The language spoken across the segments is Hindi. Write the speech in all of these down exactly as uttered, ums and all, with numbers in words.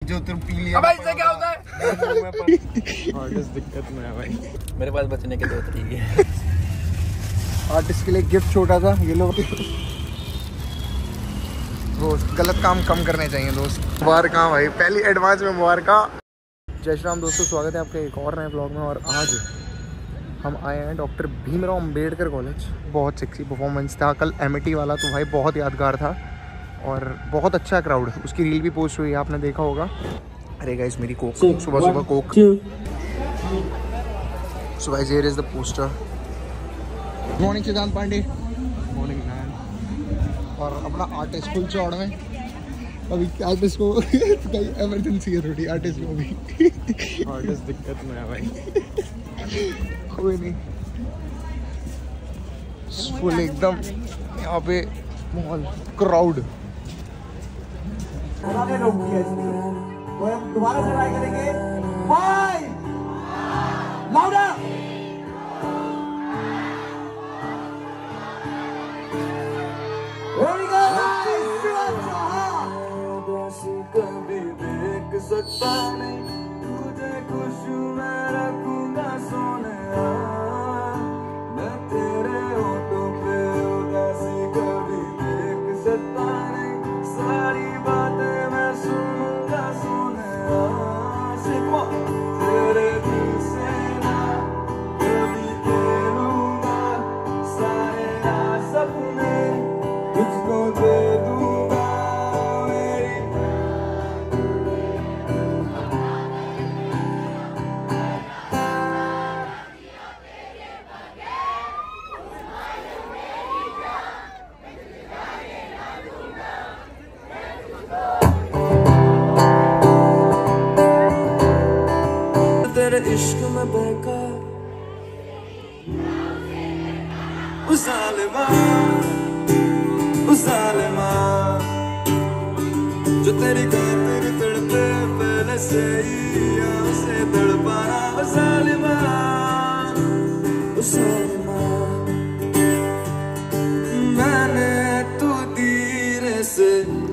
जो तुम पी लिया। भाई इससे क्या होता है? आर्टिस्ट दिक्कत में है भाई। मेरे पास बचने के दो तरीके हैं। आर्टिस्ट के लिए गिफ्ट छोटा सा ये लो। दोस्त गलत काम कम करने चाहिए दोस्त। मुबारक भाई, पहली एडवांस में मुबारक। जय श्री राम दोस्तों, स्वागत है आपके एक और नए ब्लॉग में। और आज हम आए हैं डॉक्टर भीमराव अंबेडकर कॉलेज। बहुत सेक्सी परफॉर्मेंस था कल एमिटी वाला, तो भाई बहुत यादगार था और बहुत अच्छा क्राउड। उसकी रील भी पोस्ट हुई है, आपने देखा होगा। अरे गाइस मेरी कोक, सुबह सुबह coke. So guys here is the poster. Good morning Siddhant Pandey. Morning man. और अपना आर्टिस्ट फुल चौड़ में अभी आर्टिस्ट को कहीं इमरजेंसी है थोड़ी, आर्टिस्ट को भी आर्टिस्ट दिक्कत में है भाई। कोई नहीं, फुल एकदम यहाँ पे माहौल क्राउड। दोबारा से ट्राई करेंगे। Five louder. कभी देख सकता नहीं तुझे खुश मैं रखूंगा सोने, मैं तेरे होठों पे उदासी कभी देख सकता नहीं, सारी बातें मैं सुनूंगा सोने, तेरे दिल से ना कभी खेलूंगा, सारे सपने तुझको दे दूंगा। तेरे इश्क में बहका उस ज़ालिमा, उस ज़ालिमा जो तेरी खातिर तड़पे पहले से ही उसे तड़पाना। उस ज़ालिमा, उस ज़ालिमा मैंने तू धीरे से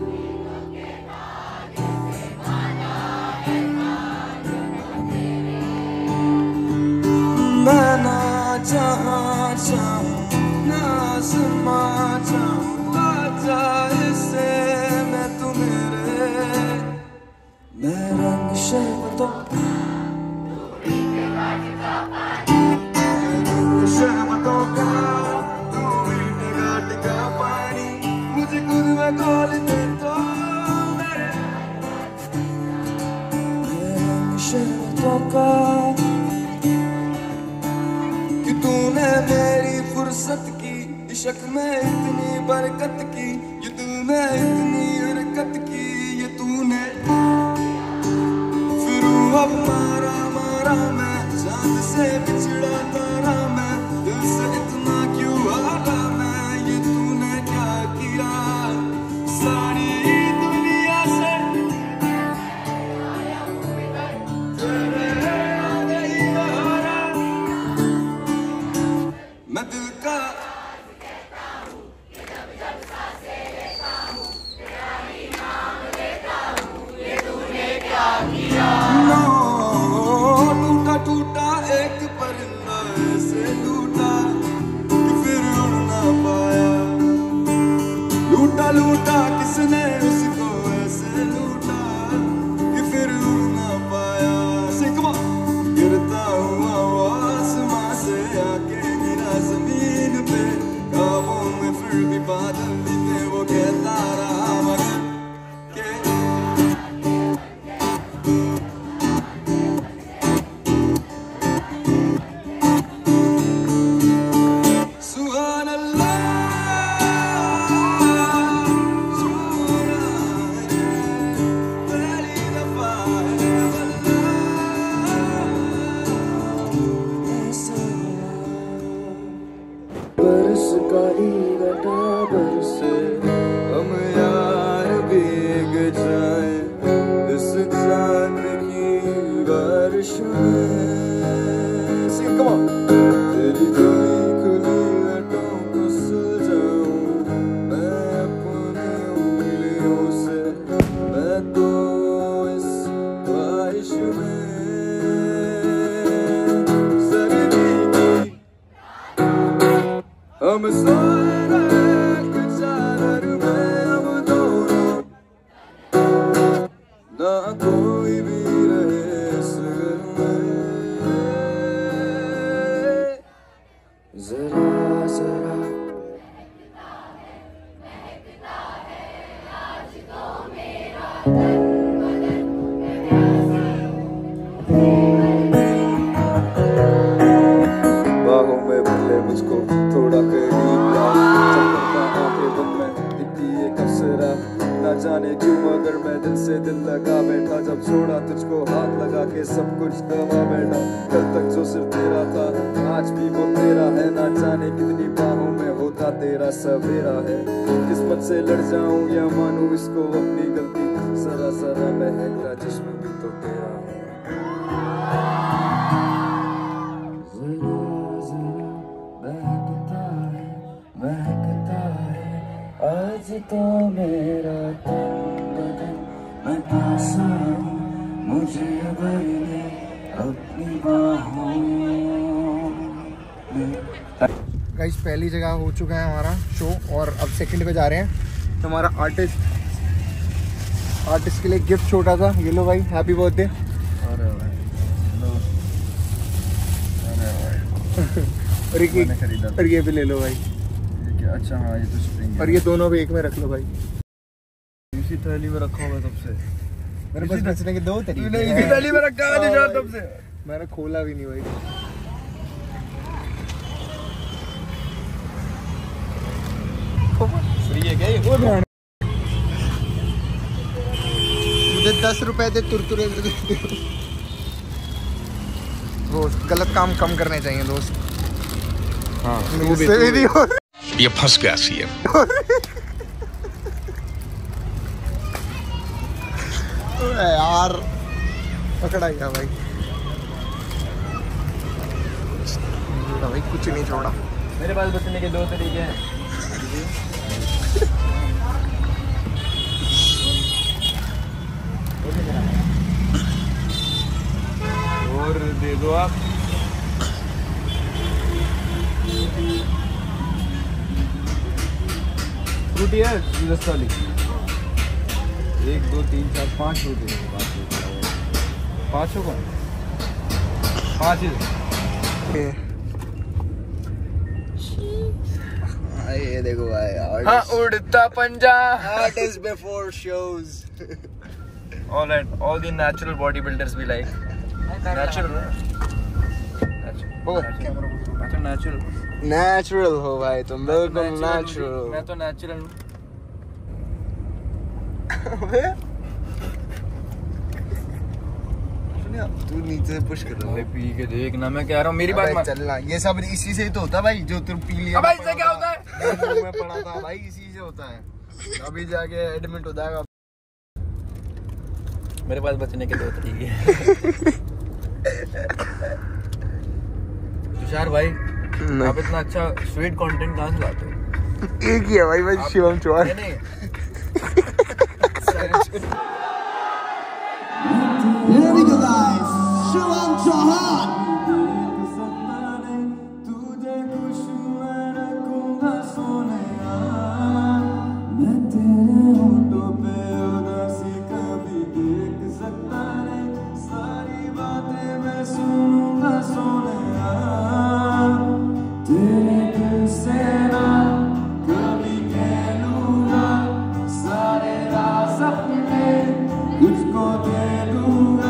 मैं ना जहाँ चाहूँ ना आसमां चाहूँ, आजा इससे मैं तू मेरे, मैं रंग शर्बतों शर्बतों का तू मीठे घाट का पानी, मुझे खुद में खोल दे तो मेरे, मैं रंग शर्बतों का। तूने मेरी फुर्सत की इश्क में इतनी बरकत की, ये दिल में इतनी हरकत की, ये तूने फिर अब मारा मारा मैं चांद से बिछड़ा तारा मैं, दिल से इतना क्यों हारा मैं, ये तूने क्या किया सारी दुनिया से मैं दिल का टूटा टूटा एक परिंदा ऐसे टूटा कि फिर उड़ ना पाया, लूटा लूटा किसने उसको ऐसे लूटा कि फिर उड़ ना पाया। सिकमा गिरता हुआ वो आसमां से आके गिरा जमीन पे, ख्वाबों में फिर भी बादल दिखे, वो कहता रहा मगर के सुभान अल्लाह, पहली दफा बरस काली घटा बरसे हम यार भीग जाए इस चांद की बारिश में। तेरी खुली खुली लटों को सुलझाऊं मैं अपनी उंगलियों से, मैं तो इस हम सोए रहे कुछ चादर में हम दोनों, ना कोई भी रहे इस घर में। जरा जरा बाहों में भले मुझको थोड़ा करीब ला, चमकता आंखें बंद में दिखती है कसरा, ना जाने क्यों मगर मैं दिल से दिल लगा बैठा, जब छोड़ा तुझको हाथ लगा के सब कुछ गवा बैठा। कल तक जो सिर्फ तेरा था आज भी वो तेरा है, ना जाने कितनी बाहों में होता तेरा सवेरा है। किस्मत से लड़ जाऊं या मानूं इसको अपनी गलती, जरा जरा महकता जिस्म भी तो तेरा है। आज तो मेरा तन बदन मैं पासा हूँ, मुझे भर ले अपनी बाहों में। गाइस पहली जगह हो चुका है हमारा शो और अब सेकंड पे जा रहे हैं। तो हमारा आर्टिस्ट आर्टिस्ट के लिए गिफ्ट छोटा सा, ये लो भाई, हैप्पी बर्थडे। अरे भाई और ये और ये भी ले लो भाई। अच्छा हाँ, ये तो स्प्रिंग और ये दोनों भी एक में रख लो भाई। इसी थैली में रखा हुआ तब से, मेरे पास बचने के दो तरीके तूने हैं। इसी थैली में रखा है निशान तब से। मैंने खोला भी नहीं भाई। फ्री है क्या ये? मुझे दस रुपए दे तुरतुरे। दोस्त गलत काम कम करने चाहिए दोस्त। हाँ मुझसे भी नहीं हो रहा। ये फंस गया सी है। यार पकड़ा गया भाई। भाई कुछ नहीं छोड़ा। मेरे पास बचने के दो तरीके हैं। और दे दो आप। फ्रूटी है दस वाली, एक दो तीन चार पाँच फ्रूटी है। पाँचों को पाँच ही ये देखो भाई। हाँ उड़ता पंजा। Artist before shows. All right, all the natural bodybuilders be like natural. अच्छा natural. Natural हो भाई तुम, बिल्कुल मैं natural। तो natural हूँ। तू नीचे पुश कर रहा भाई पी के देख ना, मैं कह रहा हूँ मेरी बात मान। चलना, ये सब इसी से ही तो होता है भाई, जो तुम पी लिया। अब इससे क्या होता है? मैं पढ़ा था भाई, इसी से होता है। अभी जाके एडमिट हो जाएगा। मेरे पास बचने के दो तरीके हैं। तुषार भाई, आप इतना अच्छा स्वीट कंटेंट कहाँ से लाते हो? एक ही है भाई, भाई शिवम चौहान। नहीं Here we go guys, Shivam Chauhan. कुछ को दे दूंगा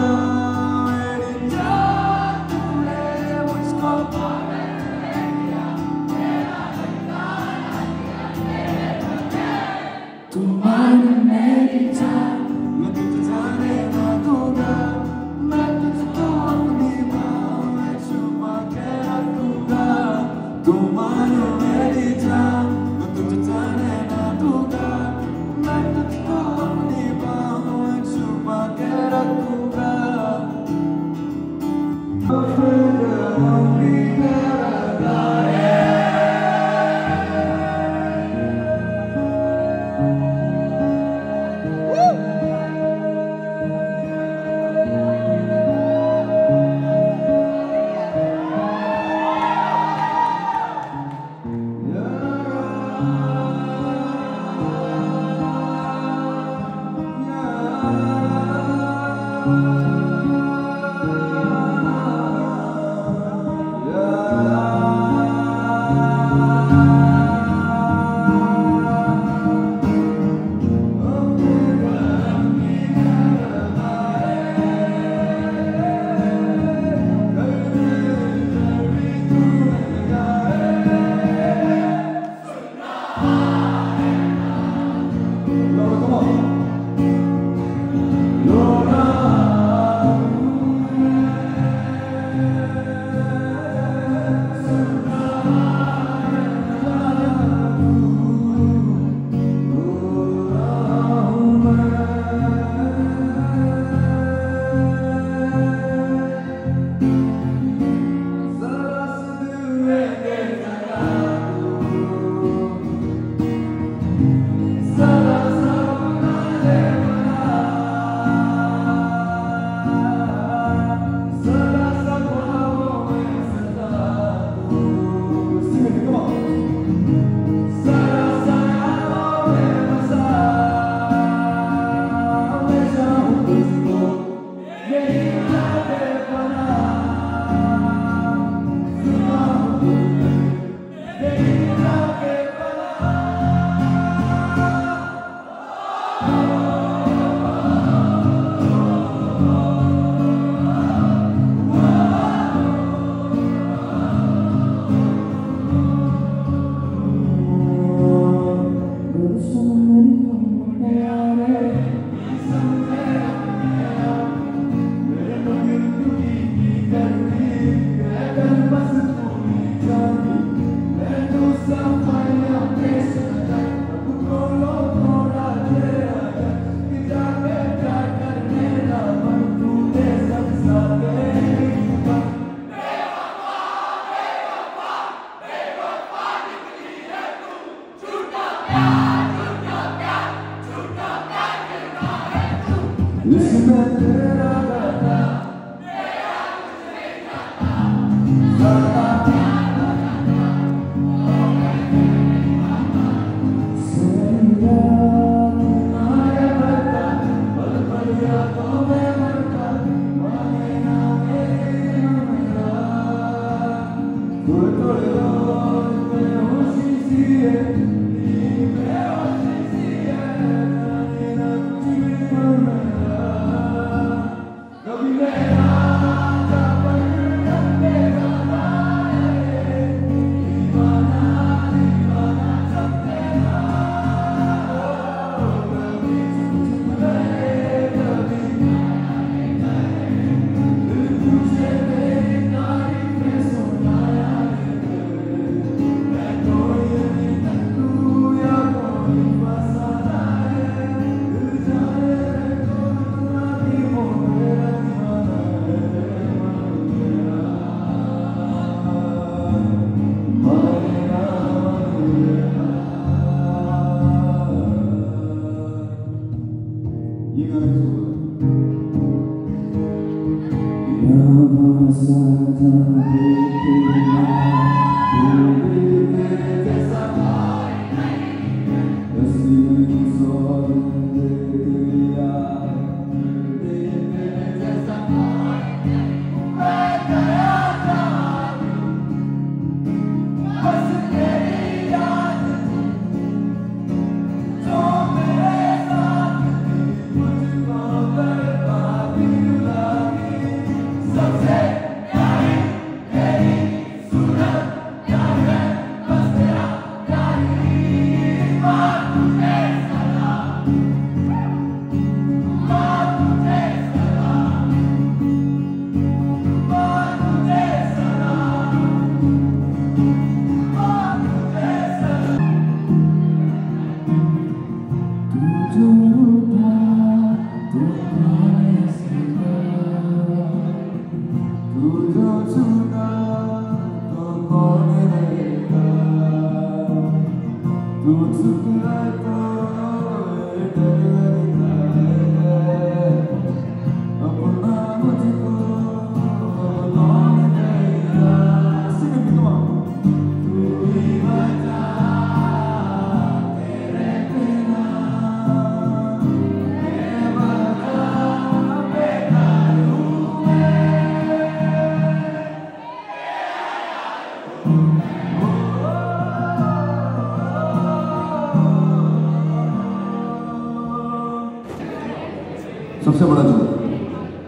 Hey,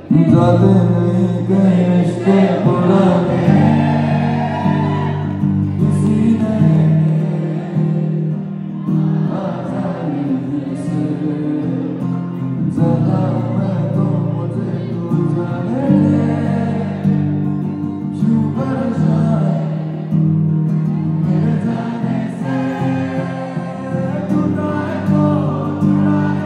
जाते नहीं गए रिश्ते पुराने किसी ने आसानी से ज़्यादा मैं तो मुझे तू जाने दे क्यों परेशान मेरे जाने से तू जाए तो चुराए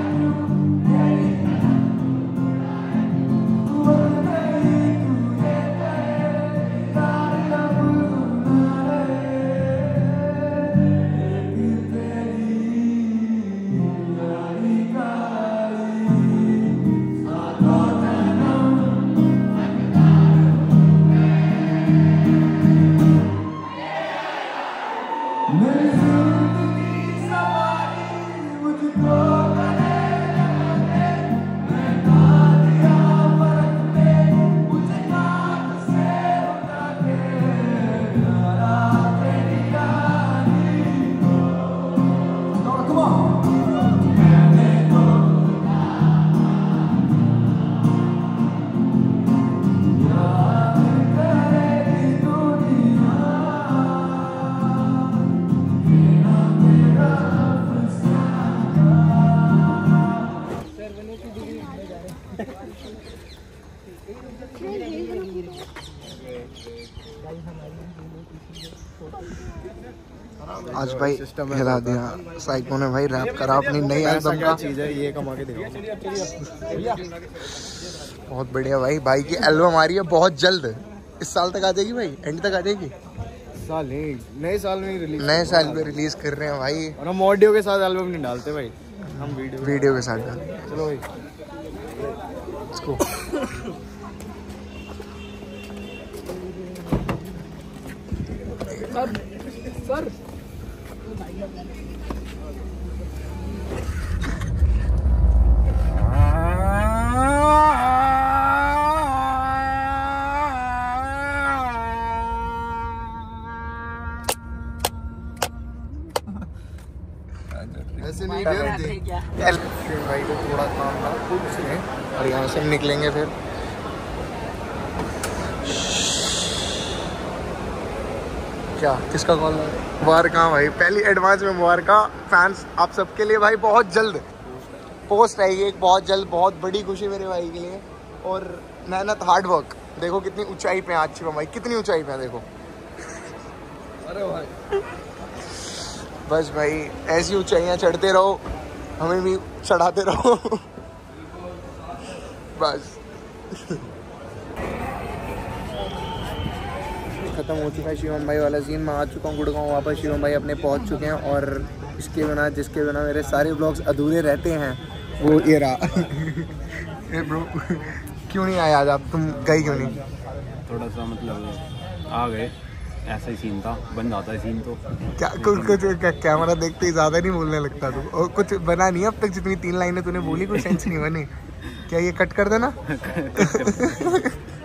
आज भाई हिला दिया साइको ने भाई, रैप करा अपनी नई एल्बम का। चीज है ये कमा के देगा। बहुत बढ़िया भाई, भाई की एल्बम आ रही है बहुत जल्द, इस साल तक आ जाएगी भाई, एंड तक आ जाएगी। साल नहीं, नए साल में रिलीज, नए साल में रिलीज कर रहे हैं भाई। और हम ऑडियो के साथ एल्बम नहीं डालते भाई, हम वीडियो वीडियो के साथ डालते हैं। चलो भाई इसको सर सर ऐसे नहीं भाई को थोड़ा काम था कुछ नहीं, और यहाँ से निकलेंगे फिर। क्या किसका कॉल है? मुबारक भाई, पहली एडवांस में मुबारक फैंस आप सबके लिए भाई। बहुत जल्द पोस्ट आएगी एक, बहुत जल्द, बहुत बड़ी खुशी मेरे भाई के लिए। और मेहनत, हार्ड वर्क, देखो कितनी ऊंचाई पे आज शिवम भाई, कितनी ऊंचाई पे है देखो। अरे भाई बस भाई ऐसी ऊंचाइयां चढ़ते रहो, हमें भी चढ़ाते रहो बस। खत्म हो चुका है शिवम भाई वाला सीन। मैं आ चुका हूँ गुड़गांव वापस, शिवम भाई अपने पहुँच चुके हैं। और इसके बिना, जिसके बिना मेरे सारे ब्लॉग्स अधूरे रहते हैं, वो ये रहा ए ब्रो क्यों नहीं आया आज आप? तुम गए क्यों नहीं? थोड़ा सा मतलब आ गए, ऐसा ही सीन था, बन जाता है सीन तो। क्या कुछ कुछ कैमरा देखते ही ज़्यादा नहीं बोलने लगता तू? और कुछ बना नहीं अब तक, जितनी तीन लाइनें तूने बोली कोई सेंस नहीं बनी क्या? ये कट कर देना